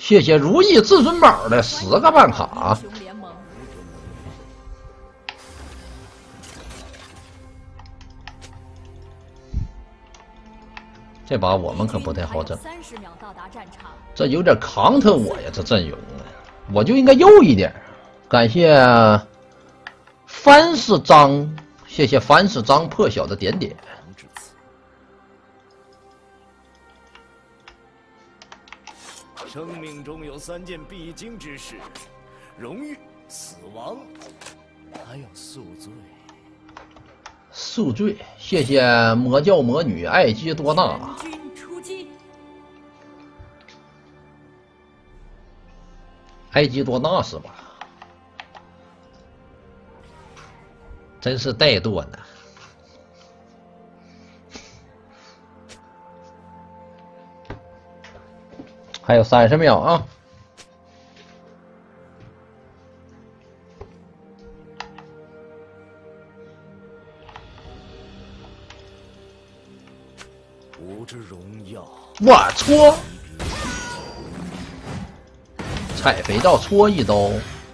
谢谢如意至尊宝的10个办卡。这把我们可不太好整，这有点扛特我呀，这阵容啊，我就应该右一点。感谢凡是章，谢谢凡是章破晓的点点。 生命中有3件必经之事：荣誉、死亡，还有宿醉。 宿醉，谢谢魔教魔女艾基多纳。艾基多纳是吧？真是怠惰呢。还有30秒啊！ 无之荣耀， 我搓，踩肥皂搓一刀，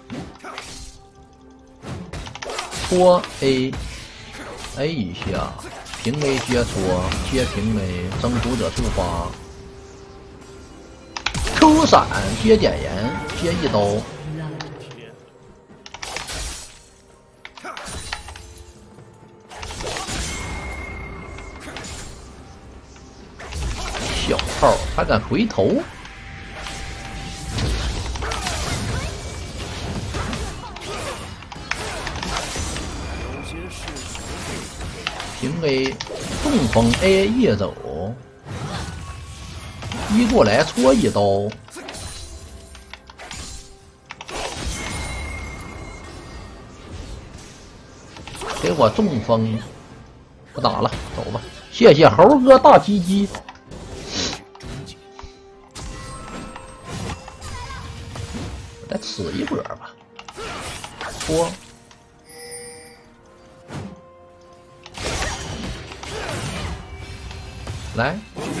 搓 A 一下，平 A 接搓，接平 A， 征服者触发。Q 闪接点燃，接一刀。小炮还敢回头？平 A 中风 A 夜走。一过来戳一刀，给我中风，不打了，走吧。谢谢猴哥大鸡鸡。我再吃一波吧，戳。来。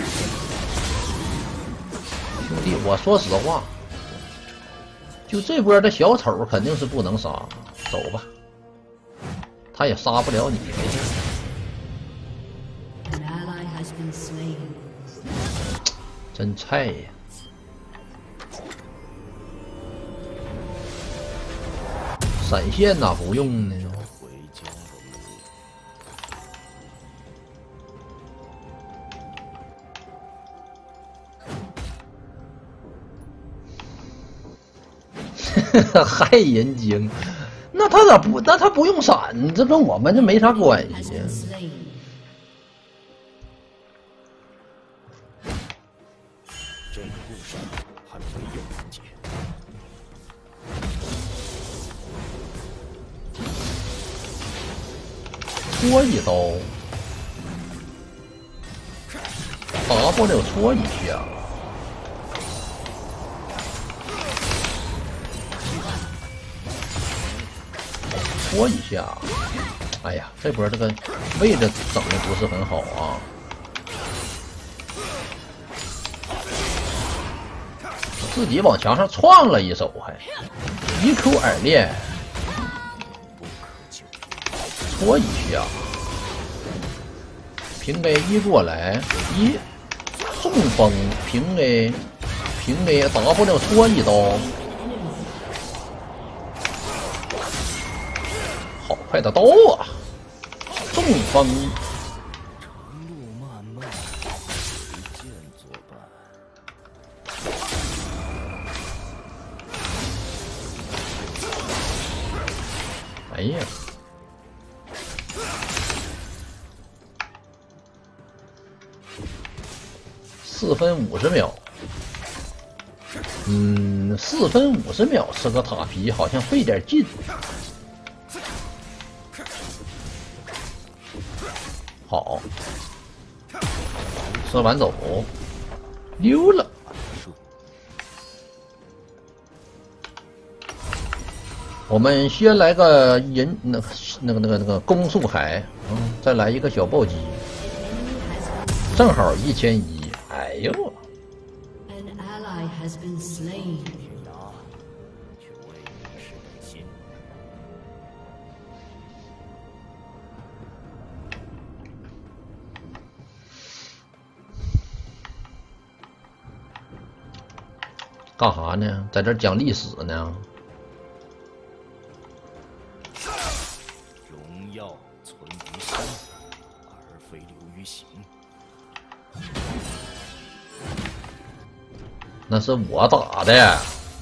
兄弟，我说实话，就这波的小丑肯定是不能杀，走吧，他也杀不了你，没事。真菜呀！闪现哪不用呢？害人精，那他咋不？那他不用闪，这跟我们这没啥关系。 这个故事还没有完结。 戳一刀，W戳一下。戳一下，哎呀，这波这个位置整的不是很好啊！自己往墙上撞了一手，还一 Q 耳链，戳一下，平 A 一过来，一中风平 A W 戳一刀。好快的刀啊！中风。 长路漫漫，一剑作伴。 哎呀！4分50秒。4分50秒吃个塔皮好像费点劲。好，吃完走，溜了。我们先来个人那个攻速海，再来一个小暴击，正好1100。哎呦！ has been slain. 铁达，却未是本心。 干啥呢？在这讲历史呢？ 荣耀存于心，而非流于形。 那是我打的，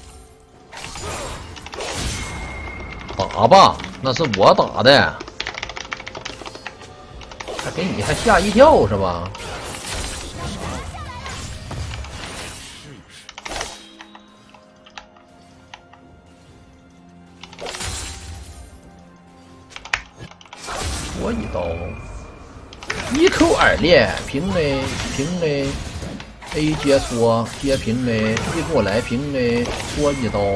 打吧，那是我打的，还给你还吓一跳是吧？我一刀，一口二连，平嘞，平嘞。A 接戳接平嘞，一过来平嘞，戳一刀，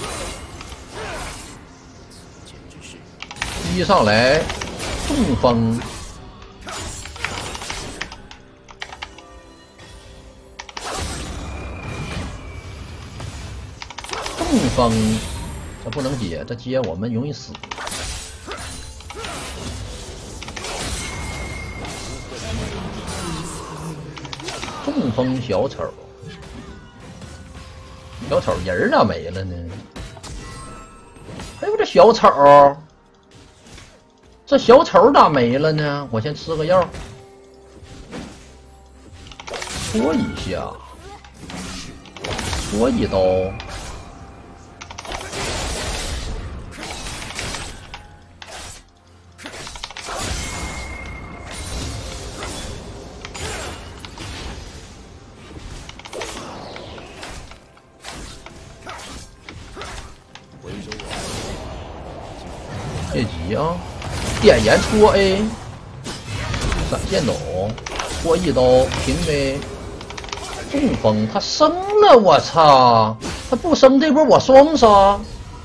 一上来中风，中风，这不能接，这接我们容易死。中风小丑，小丑人咋没了呢？还有这小丑，这小丑咋没了呢？我先吃个药，戳一下，戳一刀，别急啊！点烟戳 A， 闪现走，戳一刀平呗。中风，他生了，我操！他不生这波我双杀。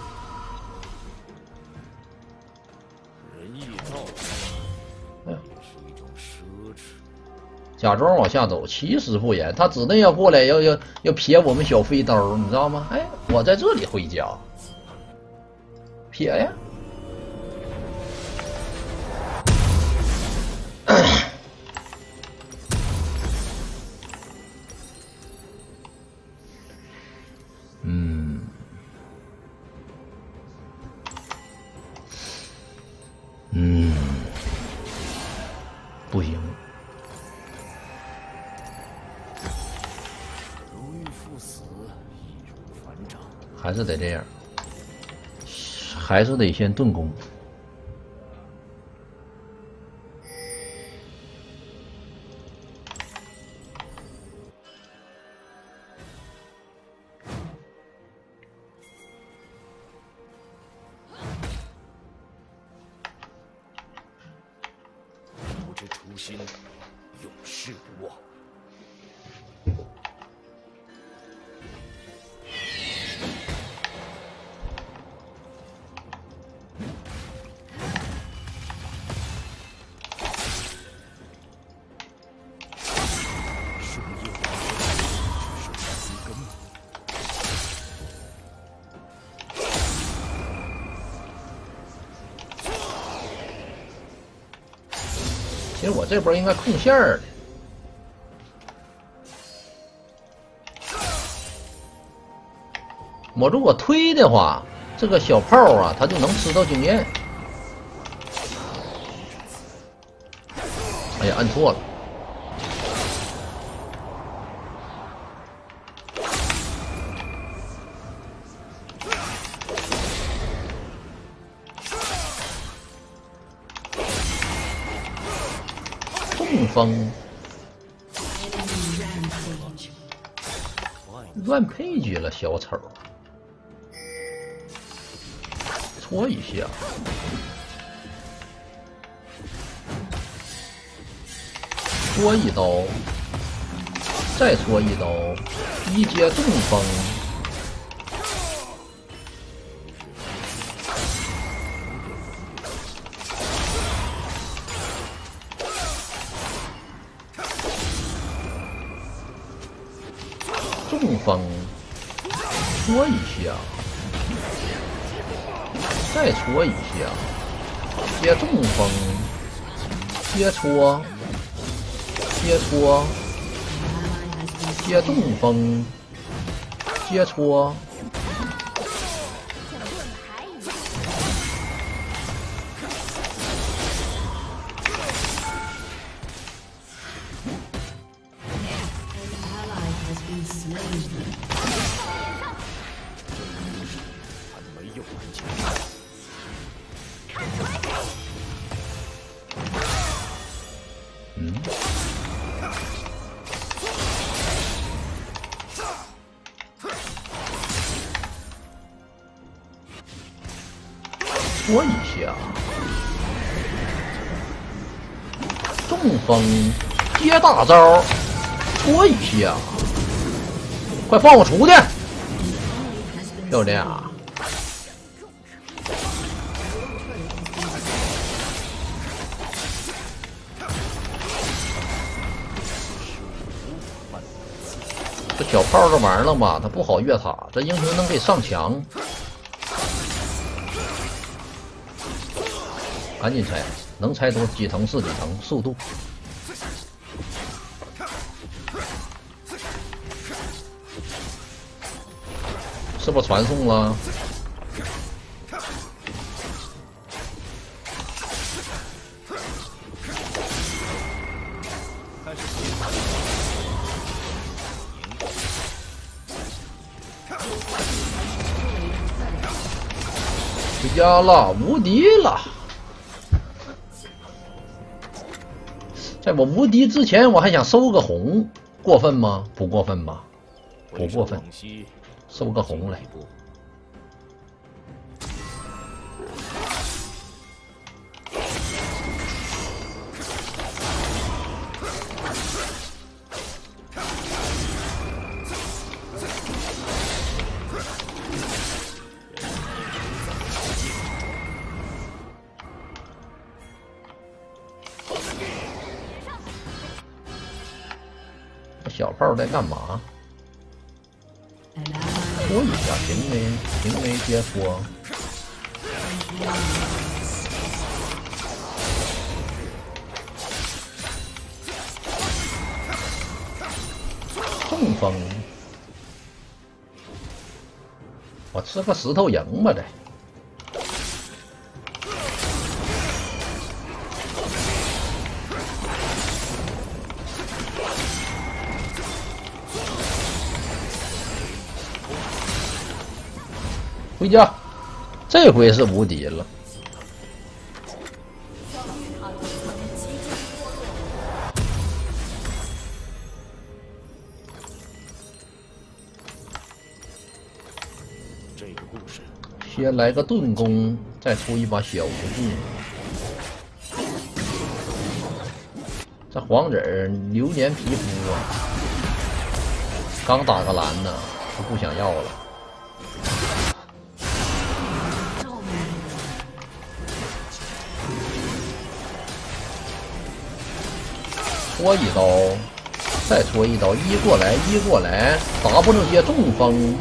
仁义道也是一种奢侈。 假装往下走，其实不然，他指定要过来要撇我们小飞刀，你知道吗？哎，我在这里回家，撇呀！不行， 如遇赴死，易如反掌。 还是得这样，还是得先盾攻。 不知初心，永世不忘。树叶只剩下丝根。 其实我这波应该控线儿的，我如果推的话，这个小炮啊，他就能吃到经验。哎呀，按错了。中风，乱配局了，小丑，戳一下，戳一刀，再戳一刀，一接中风。中风， 戳一下，再戳一下，接中风，接戳，接戳，接中风，接戳。戳一下，中风接大招，戳一下，快放我出去！漂亮！这小炮这玩意儿吧，它不好越塔，这英雄能给上墙。赶紧拆，能拆多几层是几层，速度。是不是传送了？回家了，无敌了！在我无敌之前，我还想收个红，过分吗？不过分吧？不过分，收个红来。小炮在干嘛？戳一下，平 A 接戳。中风，我吃个石头赢吧，这。回家，这回是无敌了。 这个故事， 先来个盾弓，再出一把小无惧。这黄子儿流年皮肤啊，刚打个蓝呢，就不想要了。戳一刀，再戳一刀，一过来，W 接中风，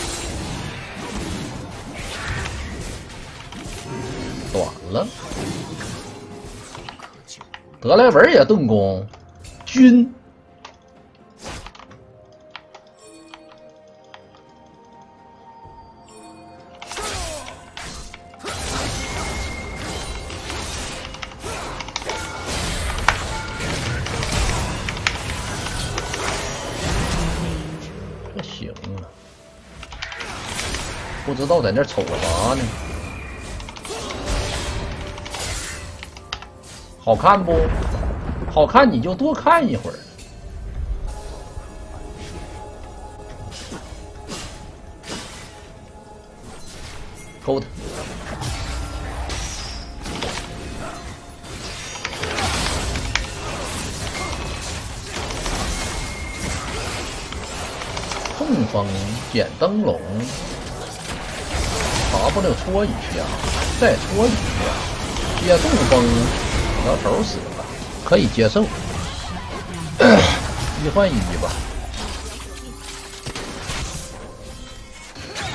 短了。德莱文也盾弓，均。行啊，不知道在那瞅啥呢？好看不？好看你就多看一会儿。勾他。中风捡灯笼 ，W 戳一下，再戳一下，接中风，摇头死了，可以接受。1换1吧。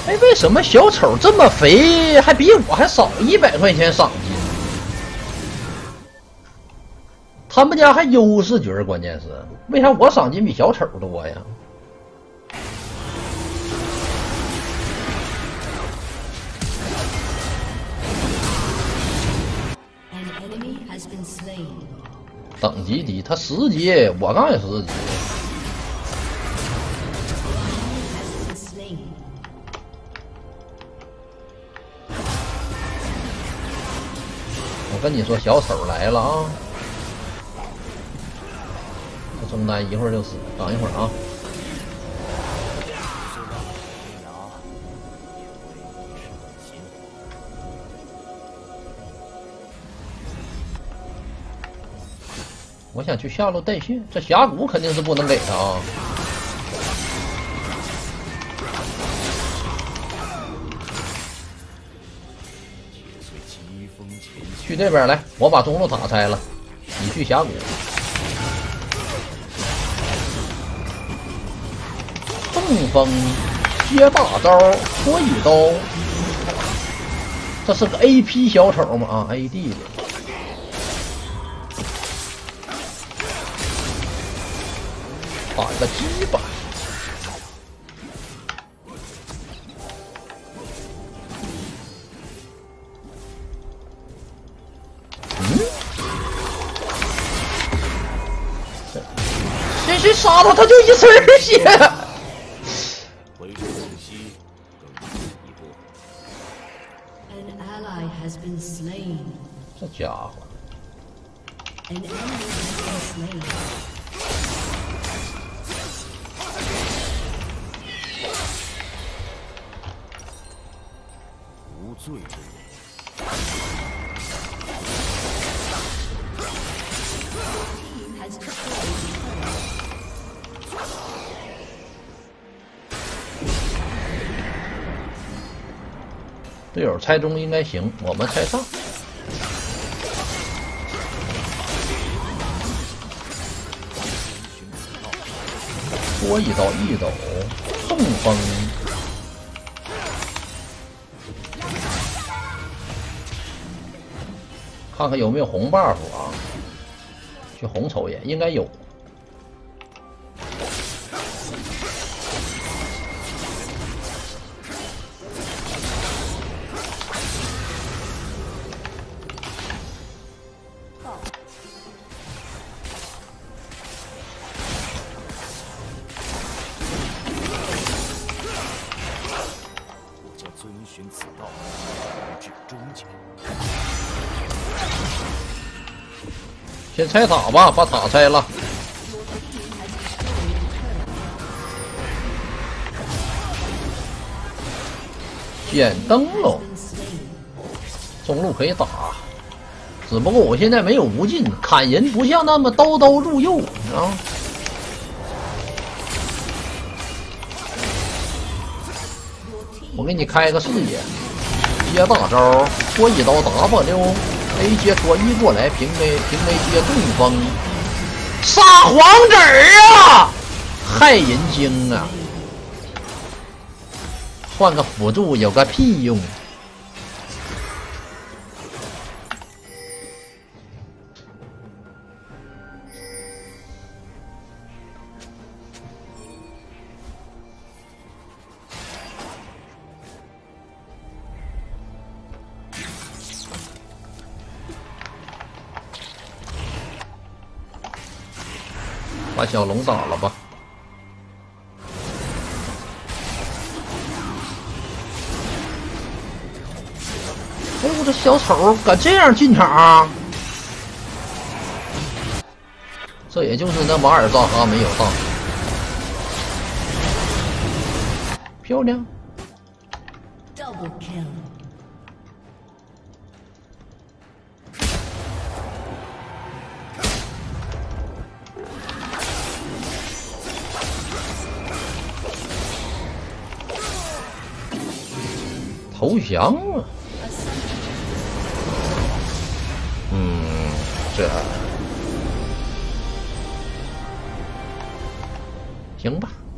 哎，为什么小丑这么肥，还比我还少100块钱赏金？他们家还优势局，关键是为啥我赏金比小丑多呀？等级低，他10级，我刚也10级。我跟你说，小丑来了啊！这中单一会儿就死，等一会儿啊！我想去下路带血，这峡谷肯定是不能给他啊！去这边来，我把中路塔拆了，你去峡谷。中风接大招，戳一刀。这是个 AP 小丑吗？啊 ，AD 的。打个鸡巴！谁杀他，他就一身血。 回撤东西，更进一步。 这家伙。 无罪之人。 队友猜中应该行，我们猜上。多一刀一走，中风。看看有没有红 buff 啊？去红瞅一眼，应该有。 遵循此道，直至终结。 先拆塔吧，把塔拆了。捡灯笼，中路可以打，只不过我现在没有无尽，砍人不像那么刀刀入肉啊。我给你开个视野，接大招，戳一刀 W，A 接戳一过来，平 A 接中风，杀黄子儿啊，害人精啊！换个辅助有个屁用！把小龙打了吧！哎，我这小丑敢这样进场？这也就是那马尔扎哈没有上，漂亮。Double kill。投降啊！这行吧。